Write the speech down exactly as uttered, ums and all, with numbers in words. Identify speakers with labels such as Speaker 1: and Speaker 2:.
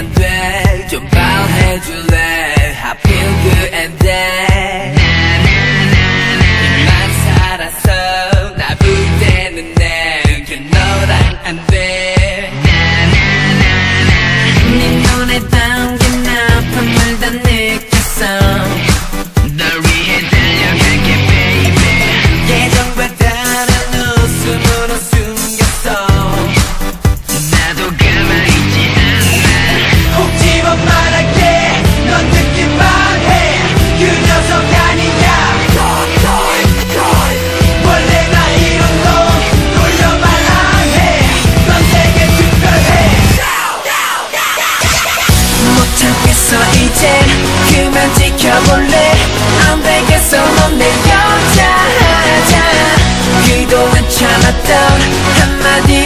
Speaker 1: 안 돼 좀 방해줄래 I feel good and then 나나나나 입만 살았어 나 볼 때는 내게 너랑 안 돼 나나나나 네 눈에 담긴 아픔을 다 느꼈어 널 위해 달려갈게 baby 예전과 다른 웃음으로 숨겼어 나도 가만히 있지 않아 혹지만 말할게 넌 듣기만 해 그 녀석 아니야 원래 나 이런 놈 놀려만 안 해 넌 되게 특별해 못 참겠어 이제 그만 지켜볼래 안 되겠어 넌 내 여자하자 그동안 참았던 한마디